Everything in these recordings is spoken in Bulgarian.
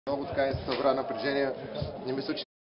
Много така се събра напрежение. Не мисля, че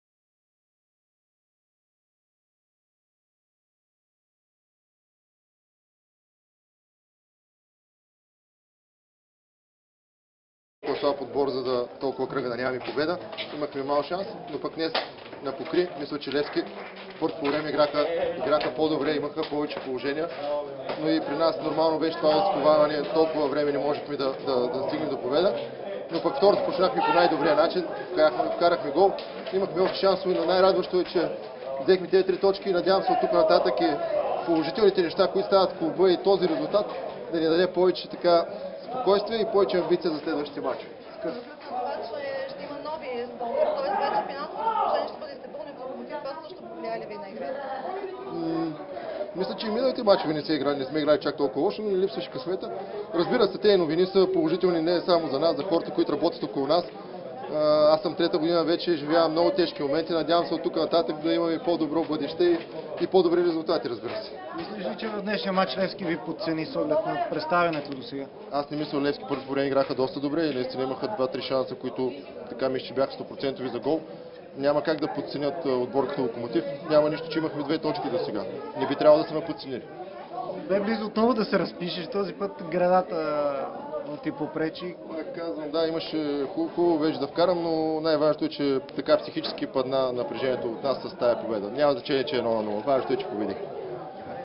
слаб отбор, за да толкова кръга да нямаме победа. Имахме мал шанс, но пък днес на покри, мисля, че Левски първо по време играха по-добре, имаха повече положения, но и при нас нормално беше това разковаване, толкова време не можехме да стигнем до победа. Но пък второто почнахме по най-добрия начин, вкарахме гол, имахме още шансове, но най-радващо е, че взехме тези 3 точки и надявам се от тук нататък и положителните неща, които стават в клуба и този резултат да ни даде повече така спокойствие и повече амбиция за следващите мачове. Това, че ще има нови спонсори, т.е. вече финансовото положение ще бъде стабилно и в Локомотив, това също повлияе ли ви на играта? Мисля, че и миналите мачове не сме играли чак толкова лошо, но ни липсваше късмета. Разбира се, тези новини са положителни не само за нас, за хората, които работят около нас. Аз съм трета година вече, живявам много тежки моменти. Надявам се от тук нататък да имаме по-добро бъдеще и по-добри резултати, разбира се. Мислиш ли, че в днешния матч Левски ви подцени с оглед на представянето до сега? Аз не мисля, Левски първо време играха доста добре и наистина имаха 2-3 шанса, които така мисля, че бяха 100% за гол. Няма как да подценят отбор като Локомотив. Няма нищо, че имахме 2 точки до сега. Не би трябвало да сме подценили. Бе близо отново да се разпишеш, този път градата ти попречи. Казвам, да, имаше хубаво вече да вкарам, но най-важното е, че така психически падна напрежението от нас с тая победа. Няма значение, че е 1-0. Важното е, че победих.